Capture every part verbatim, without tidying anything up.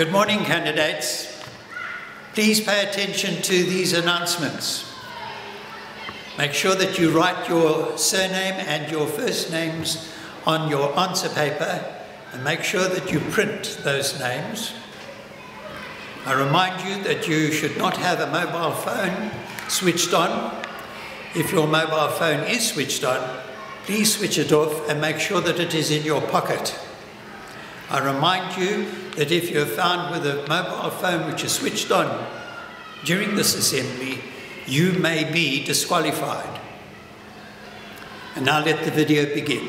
Good morning, candidates. Please pay attention to these announcements. Make sure that you write your surname and your first names on your answer paper and make sure that you print those names. I remind you that you should not have a mobile phone switched on. If your mobile phone is switched on, please switch it off and make sure that it is in your pocket. I remind you that if you're found with a mobile phone which is switched on during this assembly, you may be disqualified. And now let the video begin.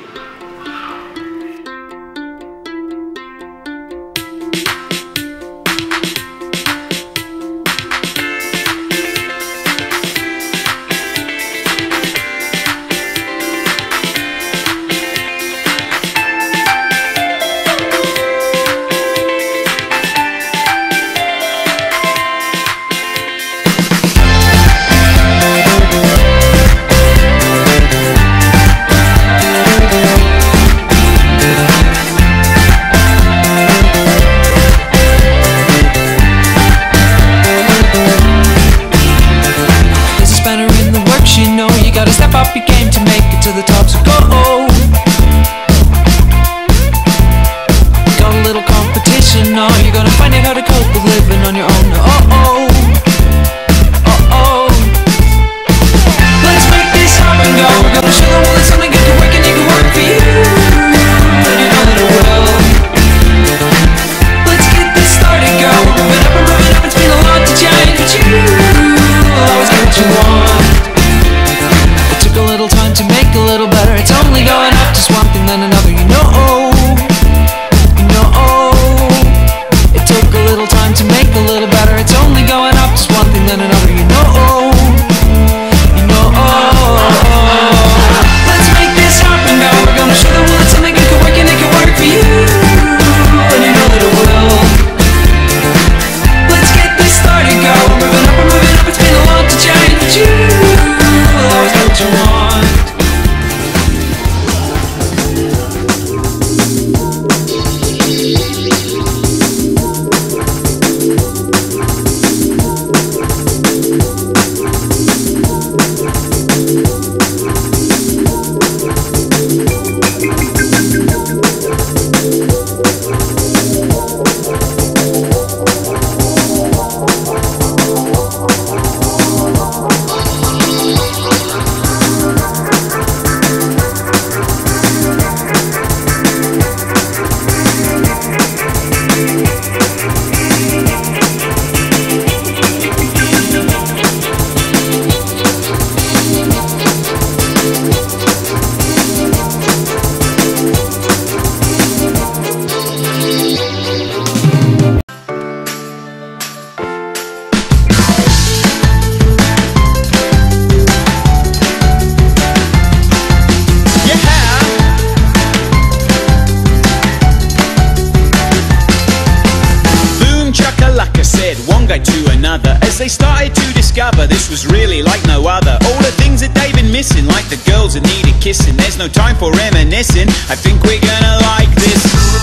They started to discover this was really like no other. All the things that they've been missing, like the girls that needed kissing. There's no time for reminiscing. I think we're gonna like this.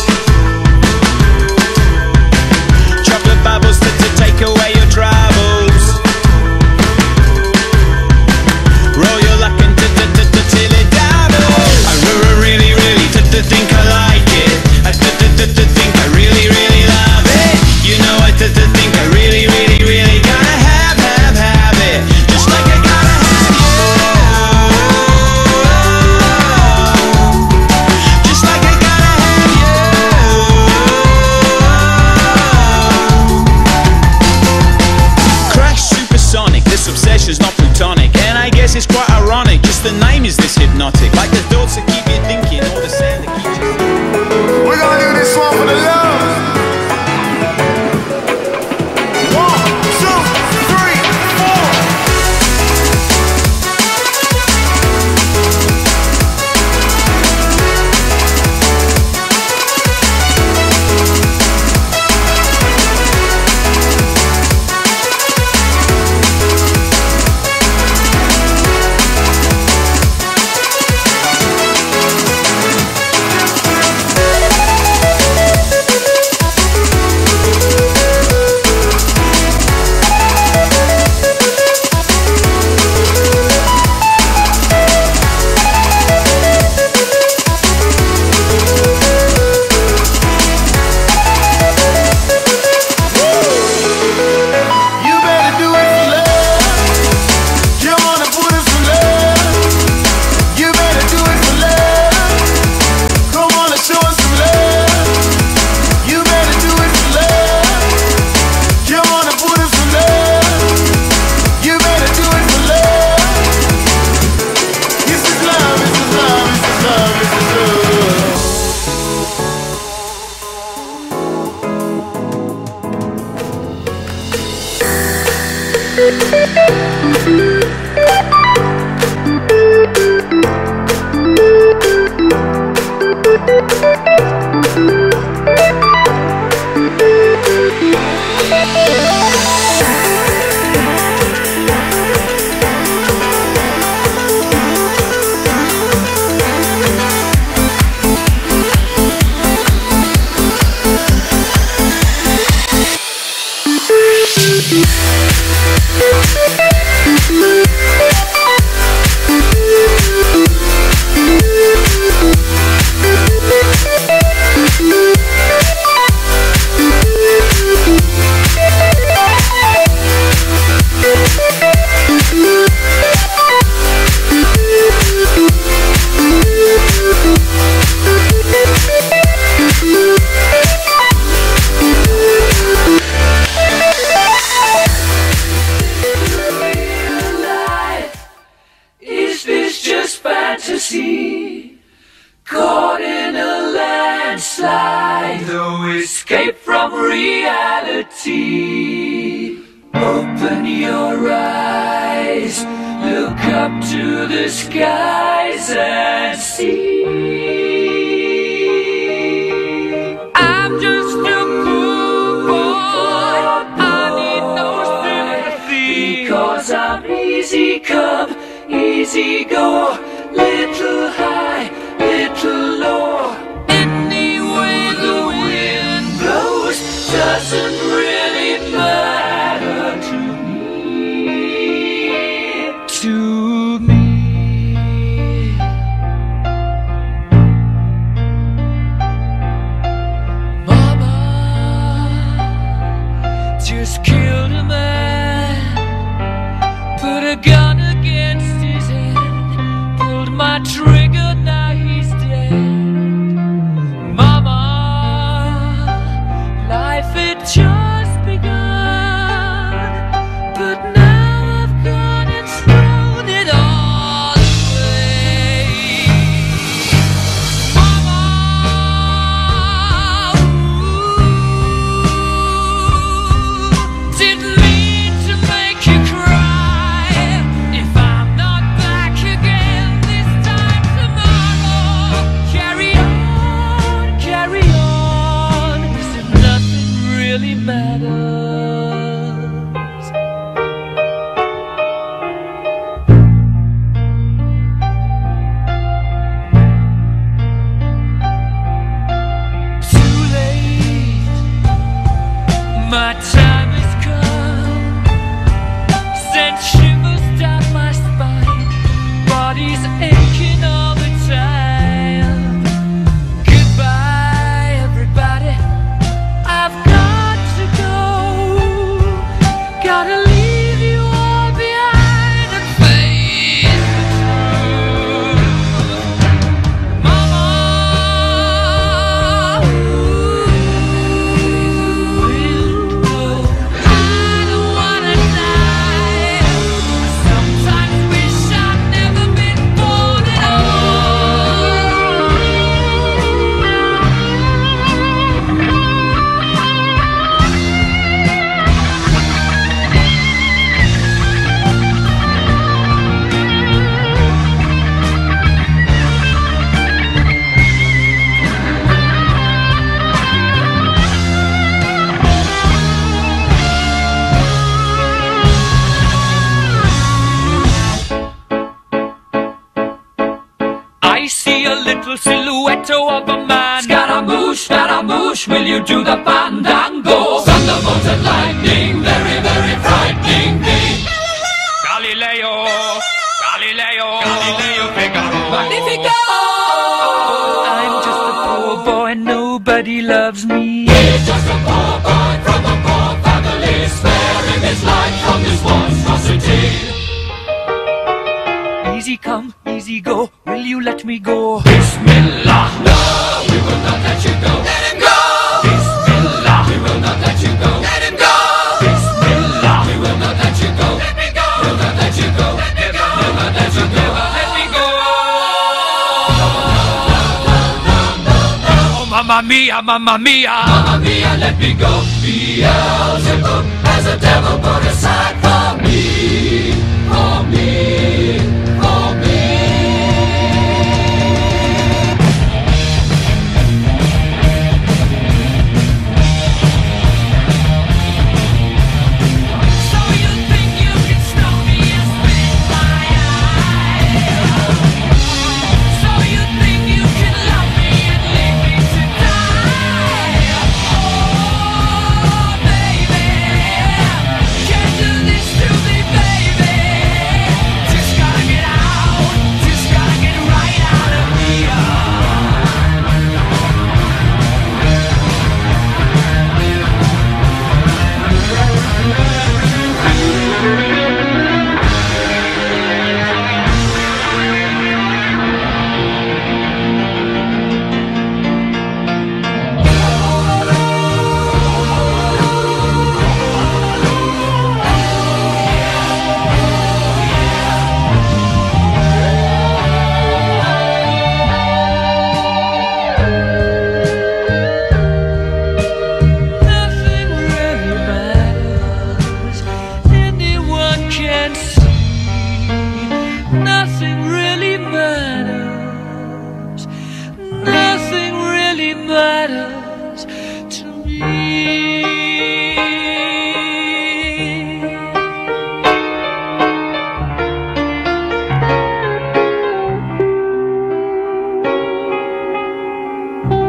Chocolate bubbles to, to take away your troubles. Roll your luck and till it doubles. I really, really think I like it. I think I really, really love it. You know I think I really, really, really gotta have, have, have it. Just like I gotta have you. Just like I gotta Caught in a landslide, no escape from reality. Open your eyes, look up to the skies and see. I'm just a poor boy, I need no sympathy, because I'm easy come, easy go, little high, little low. Any way the wind blows doesn't really matter to me, to me. Mama just killed a man, put a gun against his head, pulled my trigger, now he's dead. Mama, life had just begun, but now I've gone and thrown it all away. Mama, ooh, didn't mean to make you cry. If I'm not back again this time tomorrow, carry on, carry on, as if nothing really matters. Too late, my time has come, sent shivers down my spine, body's aching all the time. Goodbye, everybody, I've got to go, gotta leave you all behind and face the truth. Mama, ooh, I don't wanna die. Sometimes wish I'd never been born at I see a little silhouette of a man. Scaramouche, Scaramouche, will you do the fandango? Thunderbolt and lightning, very, very frightening me. Galileo, Galileo, Galileo Figaro. Magnifico! I'm just a poor boy, nobody loves me. He's just a poor boy from a poor family, sparing his life from this monstrosity. Easy come, easy go, will you let me go? Bismillah, no, we will not let you go. Let him go! Bismillah, we will not let you go. Let him go! Bismillah, we will not let you go. Let me go! We'll not let you go. Let me go! We'll not let you go. Let me go! Oh, mamma mia, mamma mia! Mamma mia, let me go. Beelzebub has a devil put aside for me, for me. For me. Bye.